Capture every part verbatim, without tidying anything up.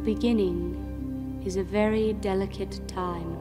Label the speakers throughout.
Speaker 1: beginning is a very delicate time.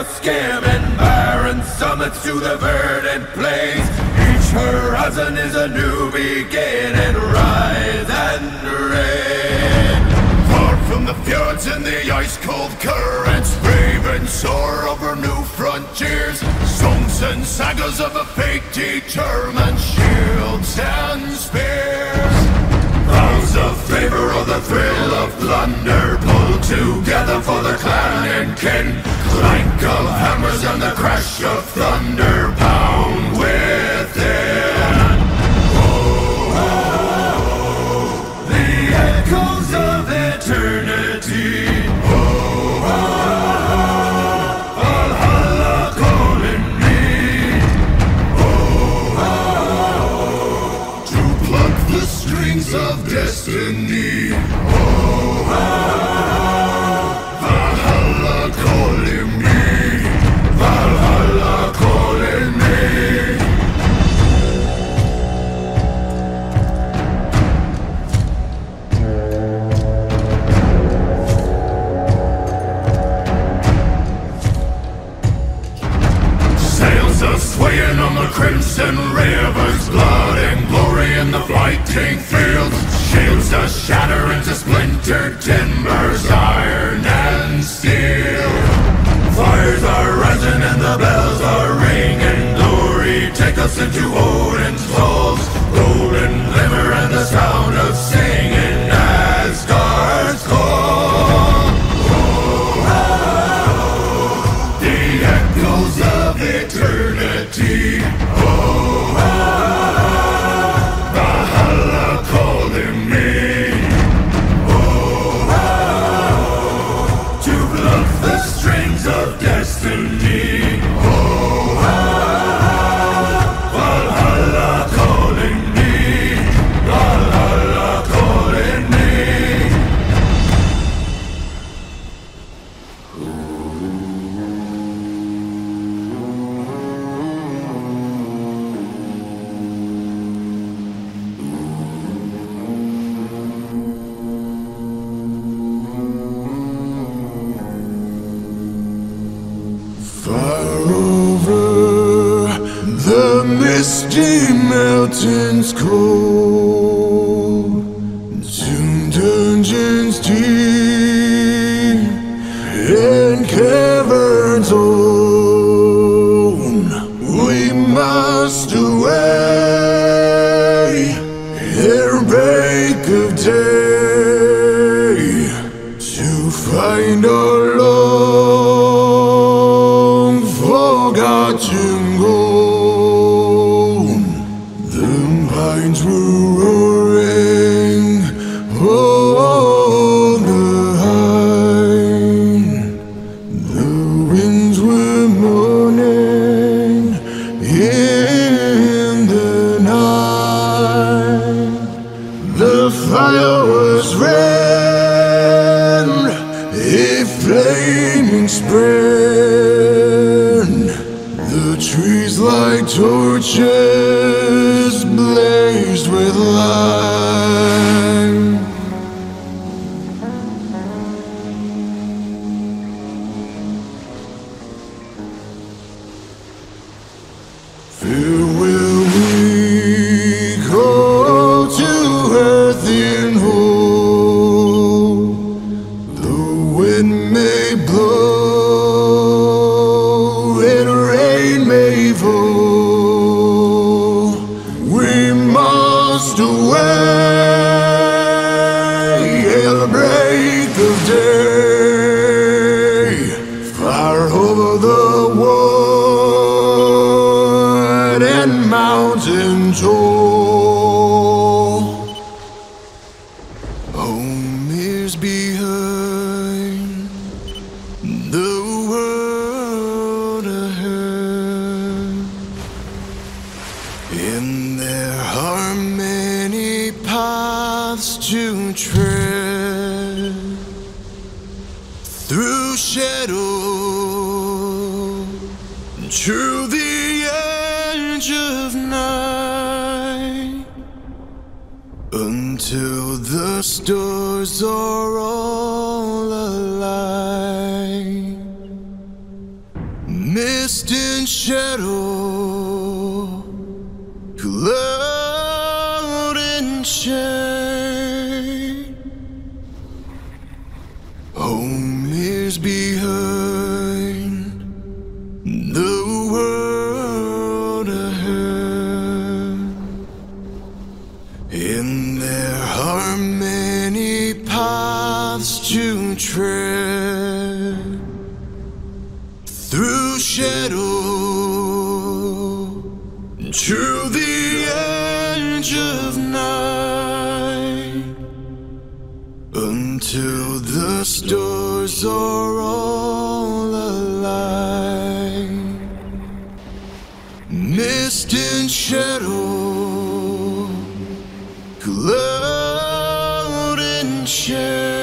Speaker 2: skimming barren summits to the verdant plains. Each horizon is a new beginning, rise and reign. Far from the fjords and the ice-cold currents, raving soar over new frontiers. Songs and sagas of a fate determined, shields and spears. Vows of favor or the thrill of plunder, pulled together for the clan and kin. Clank of hammers and the crash of thunder pound within. Oh, oh, the echoes of eternity. Oh, oh, Valhalla calling me. Oh, oh, to pluck the strings of destiny. Oh, oh, Valhalla calling me. Valhalla calling me. Sails are swaying on the crimson rivers, blood and glory in the fighting fields. Shields are shatter into splintered timbers, iron and steel. Fires are rising and the bells are ringing. Glory, take us into Odin's halls. Golden glimmer and the sound of singing, Asgard's call. Oh, oh, the echoes of eternity. Oh, oh, Valhalla calling me. Oh, oh, to pluck the strings of destiny. Oh, oh, Valhalla calling me. Valhalla calling me. Far over the misty mountains cold, to dungeons deep and caverns own, we must away ere break of day, to find our long forgotten gold. The pines were roaring on the height, the winds were moaning in the night. The fire was red, a flaming spread. The trees like torches blazed with light. Farewell we go to earth in hope. The wind may blow and rain may fall. We must away at the break of day, far over the wood and mountain tall. Home is behind, the world ahead, and there are many paths to tread, through shadow to the edge of night, until the stars are all alight. shadow, cloud and shade. Home is behind, the world ahead, and there are many paths to tread. Through shadow to the edge of night, until the stars are all alight. Mist and shadow, cloud and shade.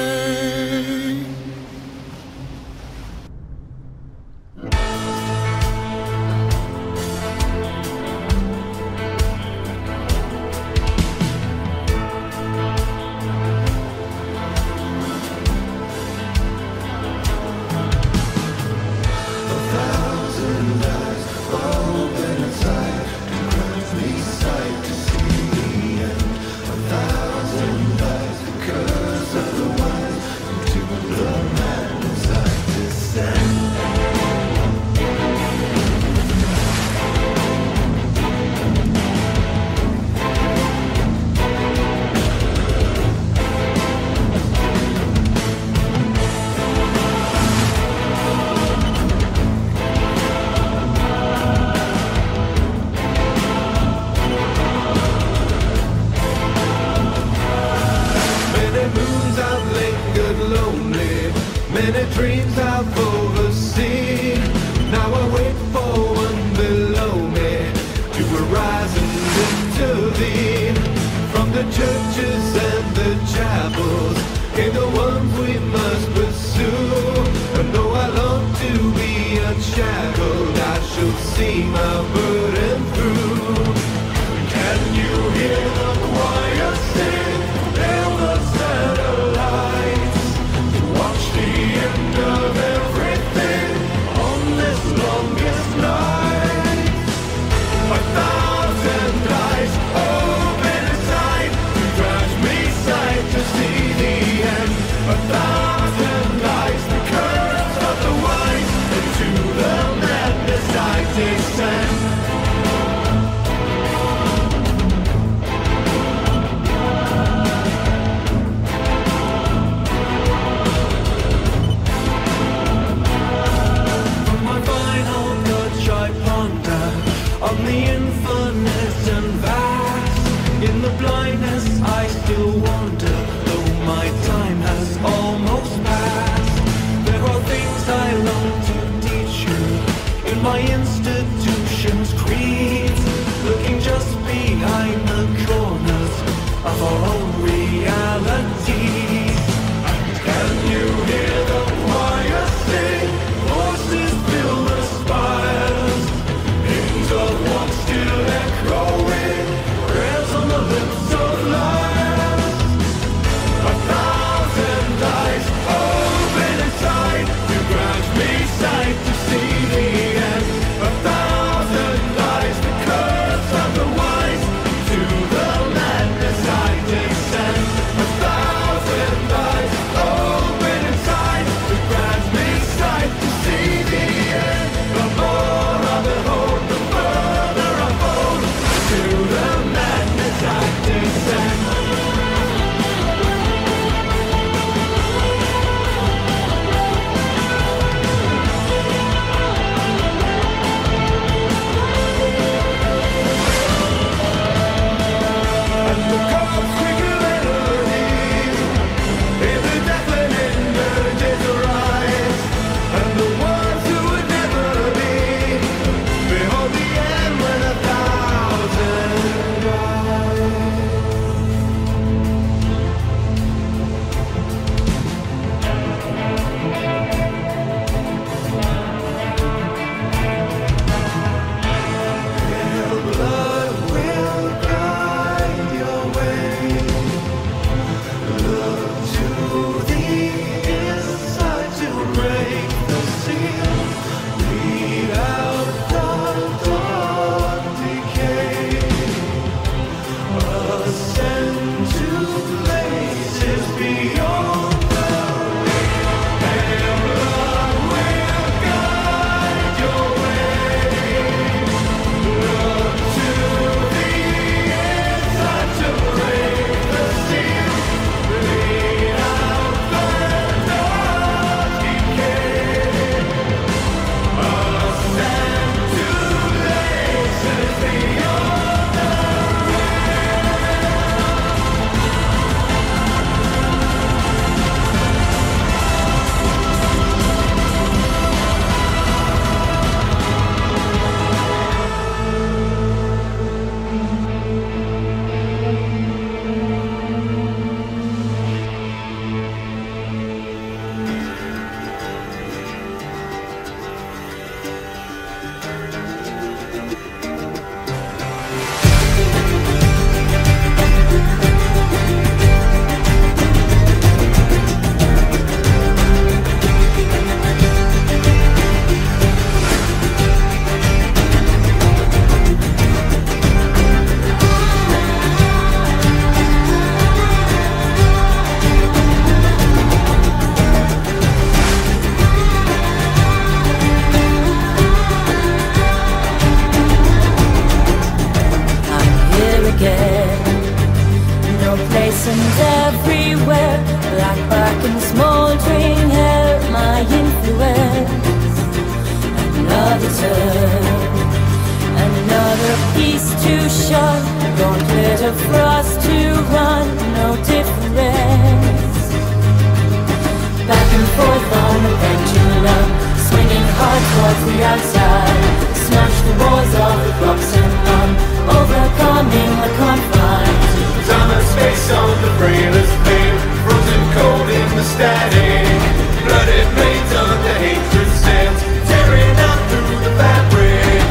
Speaker 3: Many dreams I've overseen. Now I wait for one below me to arise and intervene. From the churches and the chapels came the ones we must pursue. And though I long to be unshackled, I shall see my burden through. Can you hear the choir sing? Hail the satellites. Watch the end of everything on this longest night. A thousand eyes open inside to grudge me sight to see the end. A thousand eyes, the curse of the wise, into the madness I descend. On the infinite and vast, in the blindness I still wander, though my time has almost passed. There are things I long to teach you in my institution's creed, looking just behind the corners of our own realities. Can you hear the choir sing? Voices fill the spires. Of one still echoing, prayers on the lips of liars. A thousand eyes open inside to grudge me sight to see the end. A thousand eyes, the curse of the wise, to the madness I descend.
Speaker 4: ocean. Don't let her frost to run, no difference. Back and forth on the pendulum, swinging hard towards the outside. Smash the walls of the blocks and run, overcoming the confines.
Speaker 3: Time and space on the frailest veil, frozen cold in the static. Blooded blades under hatred sails, tearing out through the fabric.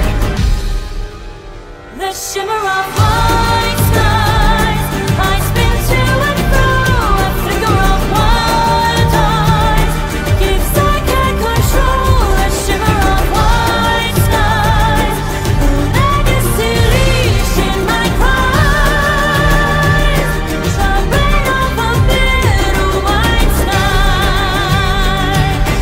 Speaker 4: The shimmer of white skies, I spin to and fro, a flicker of wild eyes, gives I can control. The shimmer of white skies, the legacy leash in my cries, shall rain over bitter white sky.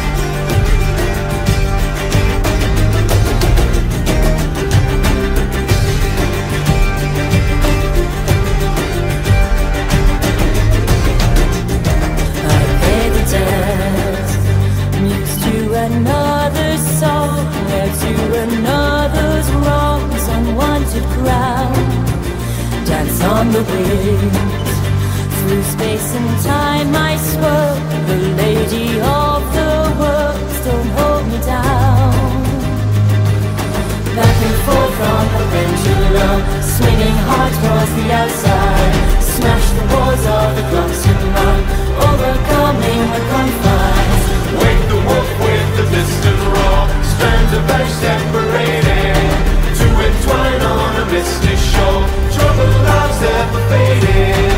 Speaker 4: I pay the debt, muse to another's soul, wear to another's wrongs, unwanted crown. Dance on the wind, through space and time I swirl. The lady of the world, don't hold me down. Back and forth on the pendulum, swinging hard towards the outside. Smash the walls of the clocks and run, overcoming the confines.
Speaker 3: Wake the wolf with the distant roar, strands of ash separated, to entwine on a misty shore. Troubled lives ever faded.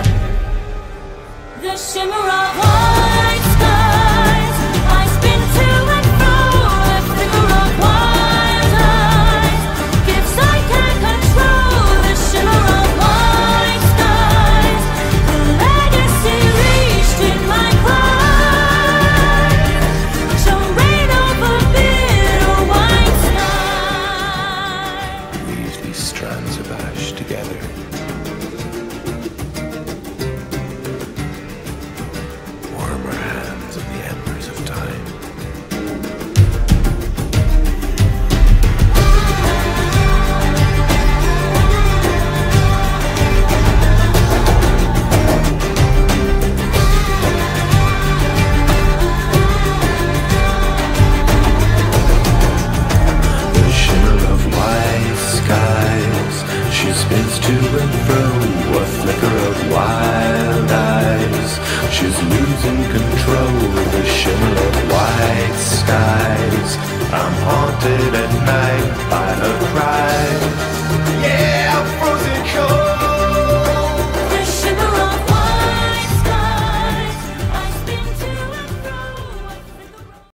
Speaker 4: The shimmer of white skies, I spin to and fro, a flicker of wild eyes, gives I can control. The shimmer of white skies, the legacy reached in my cries, shall rain over bitter white sky.
Speaker 2: Weave these strands of ash together. Warm our hands in the embers of time. The shimmer of white skies, she spins to and fro, a flicker of wild eyes. She's losing control. The shimmer of white skies, I'm haunted at night by her cries.